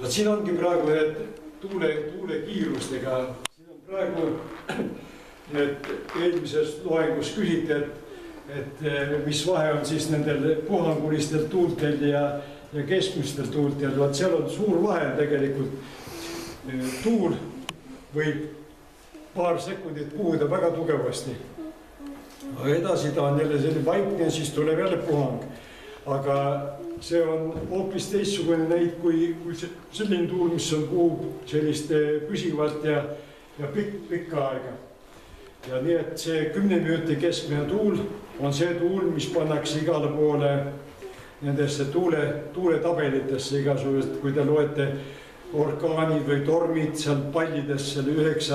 Siin ongi praegu need tuule kiirustega. Siin on praegu, et eelmises loengus küsiti, et mis vahe on siis nendel puhangulistel tuultel ja keskmistel tuultel. Seal on suur vahe tegelikult. Tuul võib paar sekundit puhuda väga tugevasti. Aga edasi ta on jälle selline vaikne, siis tuleb jälle puhang. Aga see on hoopis teistsugune neid kui selline tuul, mis on puhub sellist püsivalt ja pikka aega. Ja nii, et see 10 minuti keskmine tuul on see tuul, mis pannakse igale poole nendesse tuuletabelitesse igasugust, kui te loete orkaanid või tormid seal pallides, seal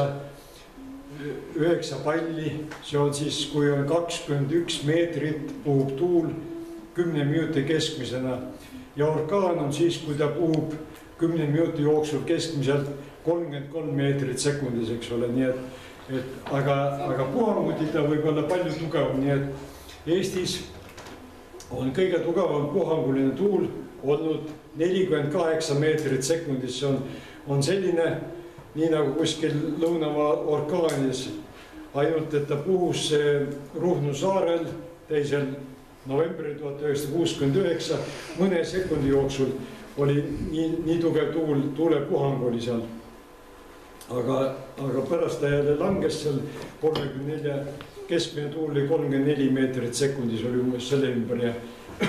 9 palli, see on siis, kui on 21 meetrit puhub tuul 10 minuti keskmisena ja orkaan on siis, kui ta puhub 10 minuti jooksul keskmiselt 33 meetrit sekundis, eks ole, nii et aga puhanguti ta võib olla palju tugevam, nii et Eestis on kõige tugevam puhanguline tuul olnud 48 meetrit sekundis, see on selline, nii nagu kuskil lõunamaa orkaanides, ainult et ta puhus Ruhnu saarel 2. novembril 1969, mõne sekundi jooksul oli nii tugev tuulepuhang oli seal. Aga pärast ta jälle langes seal 34, keskmine tuul oli 34 meetrit sekundis, oli umbes selle ümber ja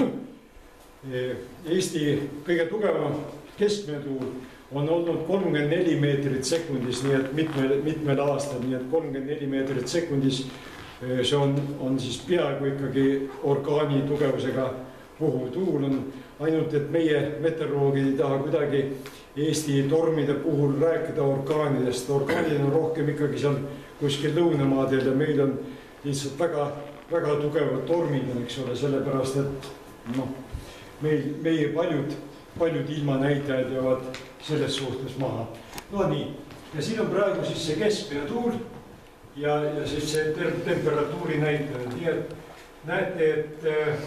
Eesti kõige tugevam keskmine tuul on olnud 34 meetrit sekundis, nii et mitmel aastal, nii et 34 meetrit sekundis. See on siis peaaegu ikkagi orkaani tugevusega puhuv tuul on, ainult et meie meteoroloogid ei taha kuidagi Eesti tormide puhul rääkida orkaanidest. Orkaanid on rohkem ikkagi seal kuskil lõunamaadel ja meil on lihtsalt väga tugevad tormid, eks ole, sellepärast, et meie paljud ilmanäitajad jäävad selles suhtes maha. No nii, ja siin on praegu siis see keskmine tuul ja siis see temperatuuri näitaja. Nii et näete, et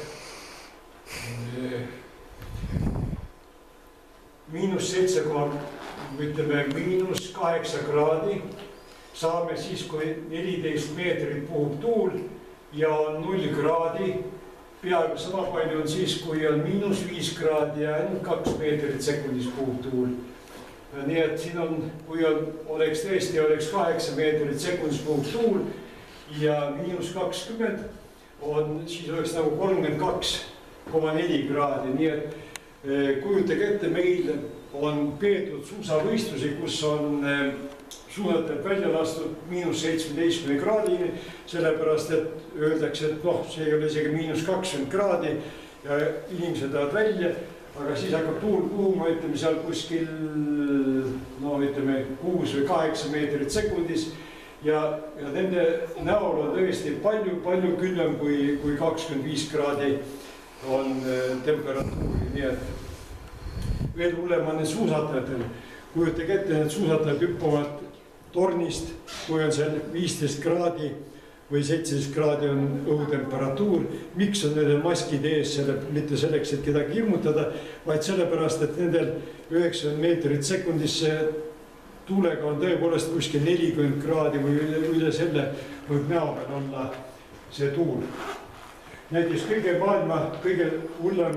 -7, ütleme -8 kraadi saame siis, kui 14 meetrit puhub tuul ja on 0 kraadi. Peaaegu sama palju on siis, kui on -5 kraadi ja 2 meetrit sekundis puhub tuul. Nii et siin on, kui oleks 8 meetrit sekundis puhub tuul ja -20 on, siis oleks nagu 32,4 kraadi. Nii et kujutage ette, meil on peetud suusavõistlusi, kus on suusatajad välja lastud -17 kraadini, sellepärast et öeldakse, et see ei ole isegi -20 kraadi ja inimesed lähevad välja. Aga siis hakkab tuul puhuma, ütleme seal kuskil, ütleme 6 või 8 meetrit sekundis ja nende näol on tõesti palju külmem kui 25 kraadi on temperatuuri, nii et veel hullem on need suusatajatel. Kujutage ette, need suusatajad hüppavad tornist, kui on seal 15 kraadi või 17 kraadi on õhutemperatuur. Miks on nendel maskid ees, mitte selleks, et kedagi hirmutada, vaid sellepärast, et nendel 90 meetrit sekundis tuulega on tõepoolest kuskil 40 kraadi või üle selle võib näo peal olla see tuul. Näiteks maailma kõige hullem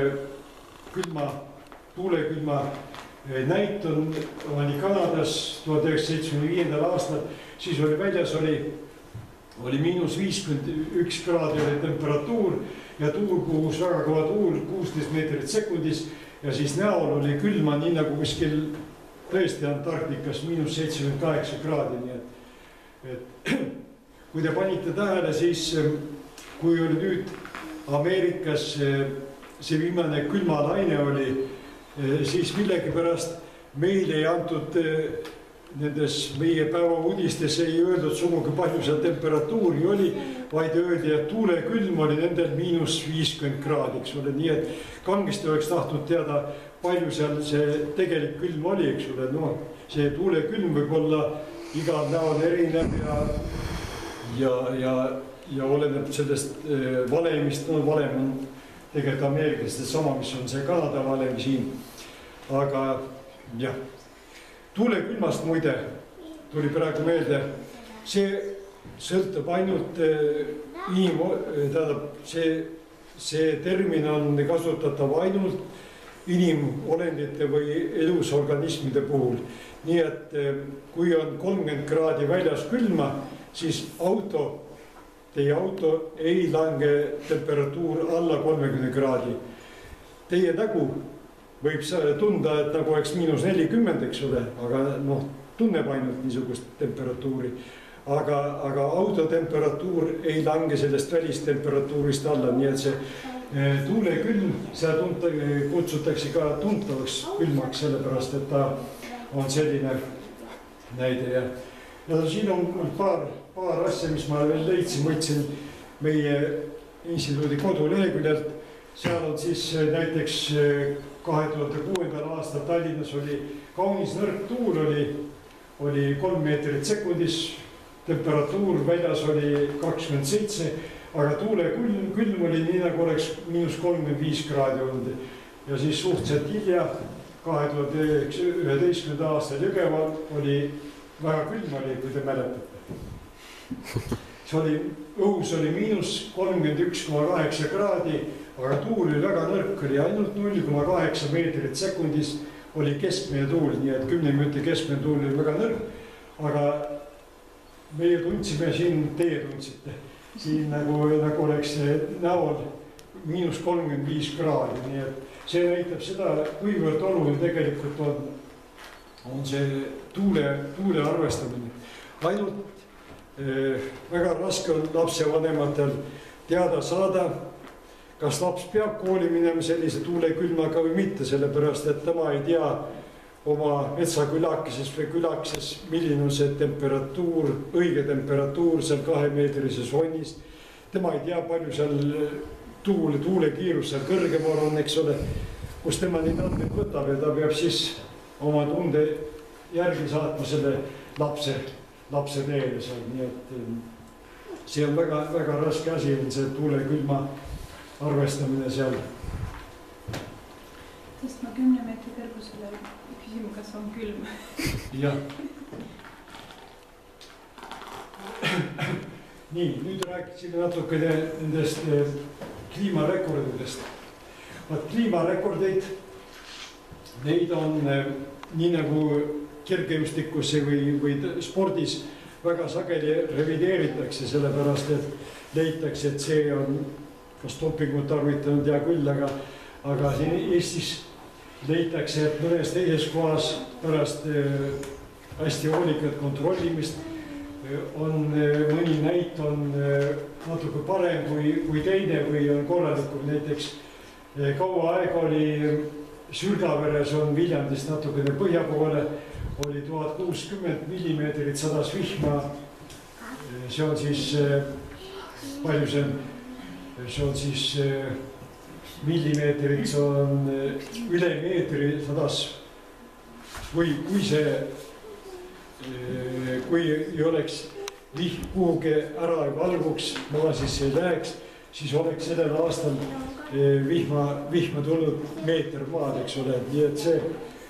tuulekülma näit oli Kanadas 1975. aastal, siis oli väljas oli -51 kraadi oli temperatuur ja tuul puhus väga kõva tuul, 16 meetrit sekundis ja siis näol oli külma, nii nagu kuskil tõesti Antarktikas -78 kraadi, nii et kui te panite tähele, siis kui oli nüüd Ameerikas see viimane külmalaine oli, siis millegipärast meil ei antud nendes meie päevauudistes ei öeldud sugugi palju seal temperatuuri oli, vaid öeldi, et tuulekülm oli nendel -50 kraadi, eks ole, nii et kangesti oleks tahtnud teada, palju seal see tegelik külm oli, eks ole, see tuulekülm võib olla igal näol erinev ja oleneb sellest valemist, valem on tegelikult Ameerikast sama, mis on see Kanada valem siin, aga jah, tuulekülmast muide tuli praegu meelde, see sõltub ainult tähendab, see termin on kasutatav ainult inimolendite või elusorganismide puhul. Nii et kui on 30 kraadi väljas külma, siis teie auto ei lange temperatuur alla 30 kraadi. Teie nägu võib tunda, et nagu oleks -40, eks ole, aga noh, tunneb ainult niisugust temperatuuri. Aga auto temperatuur ei lange sellest välistemperatuurist alla, nii et see tuulekülm, seda kutsutakse ka tuntavaks külmaks, sellepärast et ta on selline näide. Ja siin on paar asja, mis ma veel leidsin, võtsin meie instituudi koduleheküljelt. Seal on siis näiteks 2006. aastal Tallinnas oli kaunis nõrk tuul, oli 3 meetrit sekundis, temperatuur väljas oli 27, aga tuulekülm oli nii, nagu oleks -35 kraadi olnud. Ja siis suhteliselt hilja, 2011. aastal Jõgeval oli väga külm oli, kui te mäletate. Õhus oli -31,8 kraadi, aga tuul oli väga nõrk, oli ainult 0,8 meetrit sekundis oli keskmine tuul, nii et 10 minuti keskmine tuul oli väga nõrk. Aga meie tundsime siin, teie tundsite, siin nagu oleks näol -35 kraadi, nii et see näitab seda, kuivõrd oluline tegelikult on see tuule arvestamine. Ainult väga raske on lapsevanematel teada saada, kas laps peab kooli minema sellise tuulekülmaga või mitte, sellepärast et tema ei tea oma metsakülakeses või külakeses, milline on see temperatuur, õige temperatuur seal 2-meetrises honnis. Tema ei tea, palju seal tuulekiirus seal kõrgemal on, eks ole, kus tema neid andmeid võtab ja ta peab siis oma tunde järgi saatma selle lapse teele seal, nii et see on väga raske asi, on see tuulekülma arvestamine seal. Sest ma 10 meetri kõrgusele küsima, kas on külm. Jah. Nii, nüüd rääkisime natukene nendest kliimarekordidest. Kliimarekordeid, neid on nii nagu kergejõustikus või spordis väga sageli revideeritakse, sellepärast et leitakse, et see on kas dopingut tarvitanud, hea küll, aga siin Eestis leitakse, et mõnes teises kohas pärast hästi hoolikat kontrollimist on mõni näit on natuke parem kui teine või on korralikum. Näiteks kaua aega oli Sürgaveres on Viljandist natukene põhja poole, oli 1060 millimeetrit sadas vihma. See on siis, palju see on? See on siis millimeetrit, see on üle meetri sadas. Või kui ei oleks vihm kuhugi ära ei valguks, maa siis ei läheks, siis oleks sellel aastal vihma tulnud meeter maad, eks ole. Nii et see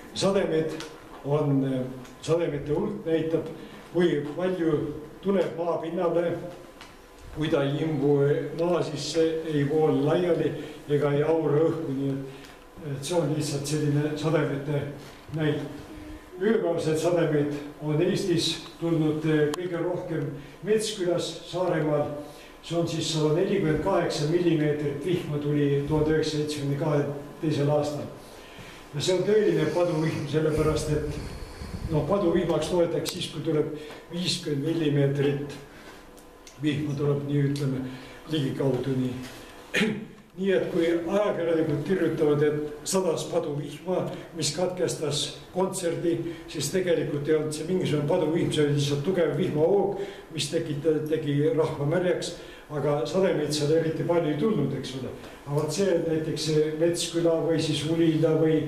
sademete hulk näitab, kui palju tuleb maa pinnale, kui ta ei imbu maa sisse, ei vool laiali ega ei aura õhku, nii et see on lihtsalt selline sademete näit. Ööpäevased sademed on Eestis tulnud kõige rohkem Metskülas, Saaremaal. See on siis 148 millimeetrit vihma tuli 1972. aastal. Ja see on tõeline paduvihm, sellepärast et paduvihmaks loetakse siis, kui tuleb 50 millimeetrit vihma tuleb, nii ütleme, ligikaudu nii. Nii et kui ajakirjanikud kirjutavad, et sadas paduvihma, mis katkestas kontserdi, siis tegelikult ei olnud see mingisugune paduvihm, see oli lihtsalt tugev vihmahoog, mis tegi rahva märjaks, aga sademeid seal eriti palju ei tulnud, eks ole. Aga see näiteks Metsküla või siis Ulila või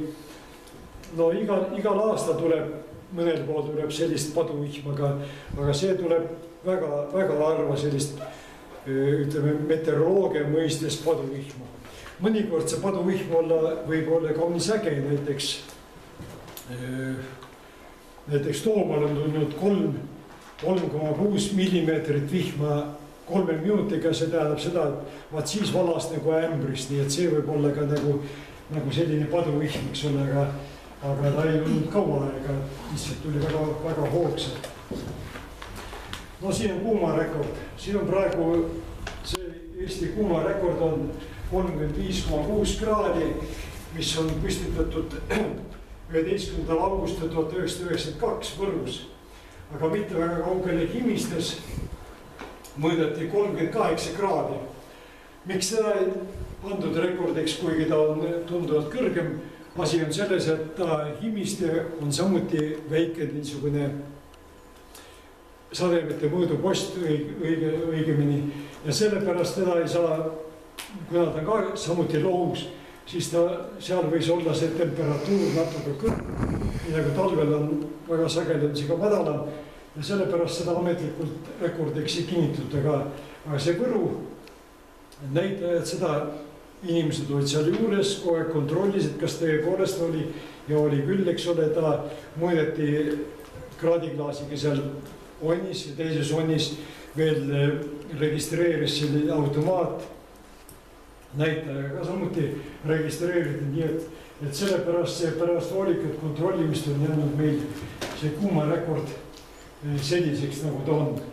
igal aasta tuleb, mõnel pool tuleb sellist paduvihma, aga see tuleb väga harva sellist, ütleme, meteoroloogia mõistes paduvihma. Mõnikord see paduvihm võib olla kaunis äge, näiteks näiteks Toomaal on tulnud 3,6 millimeetrit vihma 3 minutiga, see tähendab seda, et vaat siis valas nagu ämbrist, nii et see võib olla ka nagu selline paduvihm, eks ole, aga ta ei olnud kaua aega, lihtsalt tuli väga hoogsalt. No siin on kuumarekord, siin on praegu see Eesti kuumarekord on 35,6 kraadi, mis on püstitatud 11. augustil 1992 Võrus, aga mitte väga kaugele Himistes mõõdeti 38 kraadi. Miks seda ei pandud rekordiks, kuigi ta on tunduvalt kõrgem? Asi on selles, et Himiste on samuti väike niisugune sademete mõõdupost õigemini ja sellepärast teda ei saa, kuna ta on ka samuti lohus, siis seal võis olla see temperatuur natuke kõrgem, nagu talvel on väga sageli on see ka madalam ja sellepärast seda ametlikult rekordiks ei kinnitult, aga see Võru näitajad, seda inimesed olid seal juures, kogu aeg kontrollisid, kas tõepoolest oli ja oli küll, eks ole, ta mõõdeti kraadiklaasiga seal onnis ja teises onnis veel registreeris selle automaat näitaja ka samuti registreeriti, nii et sellepärast see pärast hoolikat kontrollimist on jäänud meil see kuumarekord selliseks, nagu ta on.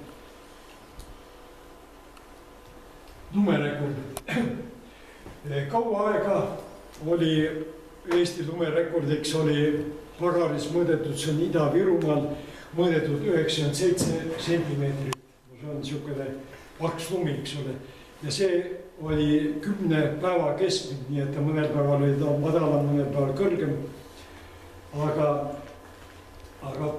Lumerekordid. Kaua aega oli Eesti lumerekordiks oli Pagaris mõõdetud, see on Ida-Virumaal, mõõdetud 97 sentimeetrit. See on niisugune paks lumi, eks ole. Ja see oli 10 päeva keskmine, nii et ta mõnel päeval oli ta madalam, mõnel päeval kõrgem. Aga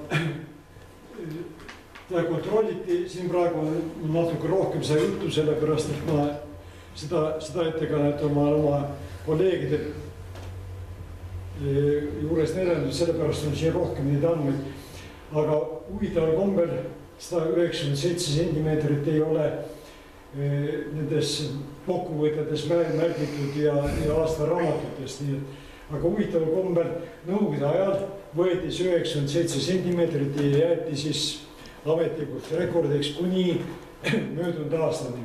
ta kontrolliti, siin praegu natuke rohkem sai juttu, sellepärast, et ma seda ettekannet oma kolleegide juures näidanud, sellepärast on siin rohkem neid andmeid. Aga huvitaval kombel 197 sentimeetrit ei ole nendes kokkuvõtetes märgitud ja aastaraamatutest, nii et aga huvitaval kombel nõukogude ajal võeti 97 sentimeetrit ja jäeti siis ametlikult rekordiks kuni möödunud aastani.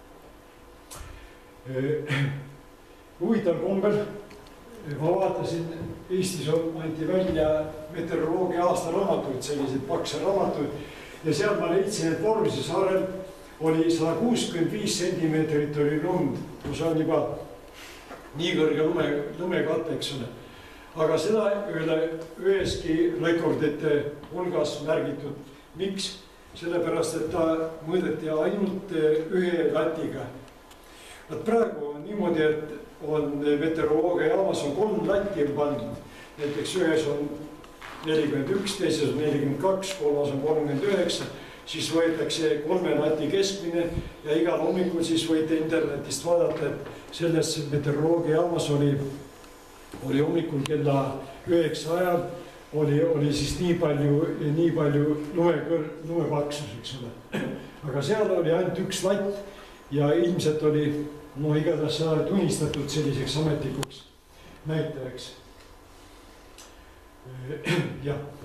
Huvitaval kombel ma vaatasin, Eestis anti välja meteoroloogia aastaraamatuid, selliseid pakse raamatuid ja seal ma leidsin, et Vormsi saarel oli 165 sentimeetrit oli lund, kus on juba nii kõrge lumekatte, eks ole. Aga seda ei ole üheski rekordite hulgas märgitud. Miks? Sellepärast, et ta mõõdeti ainult ühe latiga. Praegu on niimoodi, et on meteoroloogia jaamas on 3 latti pandud. Näiteks ühes on 41, teises on 42, kolmas on 39. Siis võetakse 3 lati keskmine ja igal hommikul siis võite internetist vaadata, et selles meteoroloogia jaamas oli hommikul kella 9 ajal oli siis nii palju lumepaksus, eks ole. Aga seal oli ainult 1 latt ja ilmselt oli igatahes tunnistatud selliseks ametlikuks näitajaks. Jah.